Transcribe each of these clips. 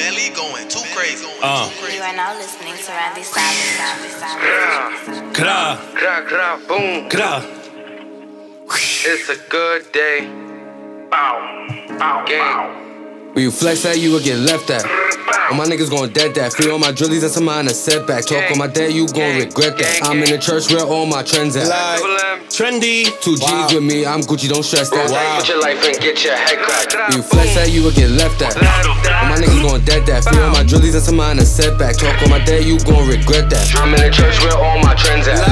Belly going too crazy. You are now listening to Randy Savage. Boom. It's a good day. Gang. When you flex that, you will get left at. All my niggas gon' dead that. Free all my drillies, that's a mind a setback. Talk on my dad, you gon' regret that. I'm in the church where all my trends at. Trendy. 2 G's with me, I'm Gucci, don't stress that. Put your life and get your head cracked. When you flex that, you will get left at. All my niggas gon' dead that. Free all my drillies, that's a mind a setback. Talk on my dad, you gon' regret that. I'm in the church where all my trends at.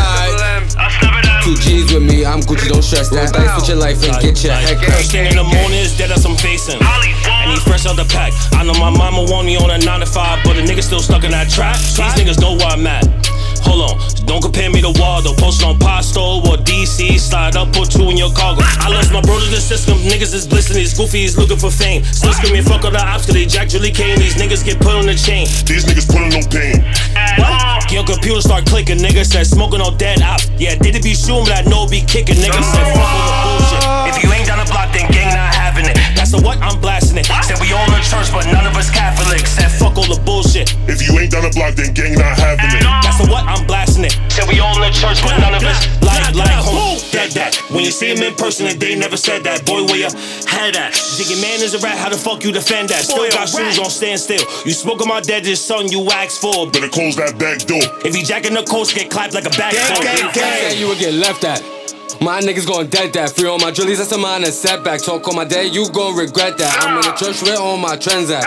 2 G's with me, I'm Gucci, don't stress that. Dice with your life and get your head cracked. First thing in the morning is dead as I'm facing. And he fresh out the pack. I know my mama want me on a 9 to 5, but a nigga still stuck in that trap. These niggas know where I'm at. Hold on, don't compare me to Waldo. Posted on Pasto or DC, slide up, put 2 in your cargo. I lost my bro to the system, niggas is blissing, these goofies looking for fame. Still screaming fuck all the ops, cause they Jack Julie Kane. These niggas get put on the chain. These niggas put on no pain. What? Your computer start clicking, nigga said smoking on dead ops. Yeah, did it be shooting, but I know it be kicking. Nigga said fuck all the bullshit. If you ain't down the block, then gang not having it. That's the what, I'm blasting it. Said we all in church, but none of us Catholics. Said fuck all the bullshit. If you ain't down the block, then gang not having it. That's the what, I'm blasting it. Said we all in the church, but none of us like home. Dead that. When you see him in person and they never said that. Boy, where your head at? Jiggy man is a rat, how the fuck you defend that? Still got shoes on standstill. You spoke on my deadest son, you asked for. Better close that back door. If he jacking the coast, get clapped like a backbone. Gang, you will get left at. My niggas gon' dead that. Free all my drillies, that's a mind a setback. Talk on my dad, you gon' regret that. I'm in the church where all my trends at.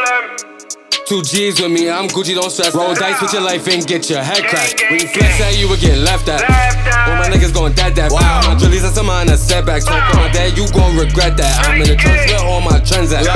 2 G's with me, I'm Gucci, don't stress. Roll dice with your life and get your head cracked. When you flex that, you will get left at. All my niggas gon' dead that. Free all my drillies, that's a mind a setback. Talk on my dad, you gon' regret that. I'm in the church where all my trends at.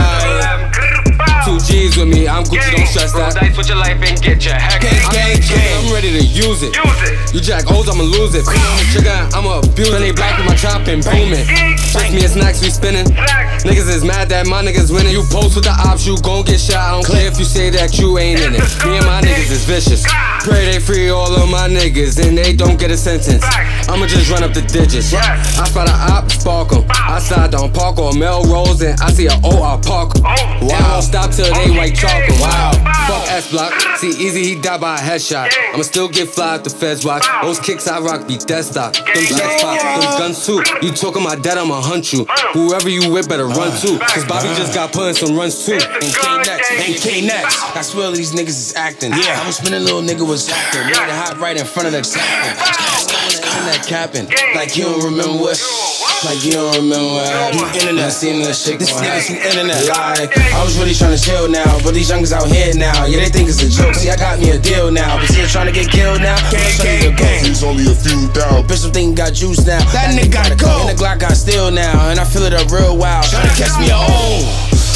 2 G's with me, I'm Gucci, don't stress that. Roll dice with your life and get your head cracked. I'm ready to use it. You jack O's, I'ma lose it. Free on the trigger, I'ma abuse it. They black with my chop and booming. Just me and snacks, we spinning. Niggas is mad that my niggas winning. You post with the ops, you gon' get shot. I don't care if you say that you ain't in it. Me and my niggas is vicious. Pray they free all of my niggas and they don't get a sentence. I'ma just run up the digits. I spot a op, spark 'em. I slide down Park or Melrose and I see a O, I park 'em. And I won't stop till they white chalkin'. Wow. Fuck S-Block. See Easy, he died by a headshot. I'ma still get fly if the feds watch. Those kicks I rock be dead stock. Them blacks pop, them guns too. You talking my dad, I'ma hunt you. Whoever you with better run too. Cause Bobby just got put in some runs too. And K next. I swear these niggas is acting. Yeah. I was spinning, little nigga was acting. Made it hot right in front of the clapping. Internet capping. Like you don't remember what. Like you don't remember what happened. Internet seen that shit. This nigga's from internet. Like, I was really trying to chill now, but these youngers out here now. Yeah, they think it's a joke. See, I got me a deal now. But still trying to get killed now. Gang. He's only a few down. Bitch, I'm thinking got juice now. That nigga gotta go. And the Glock got still now. And I feel it up real wild. Trying to catch me a hole.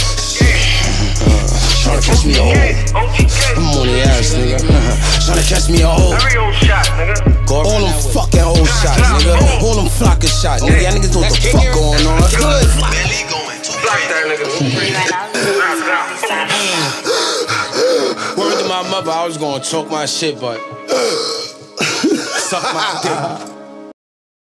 Tryna catch me a hole. I'm on the ass, nigga. Tryna catch me a hole. All them fucking old shots, nigga. All them flocker shots, nigga. Y'all niggas know what the fuck going on. Belly going too crazy. Word to my mother, I was gonna talk my shit, but suck my dick.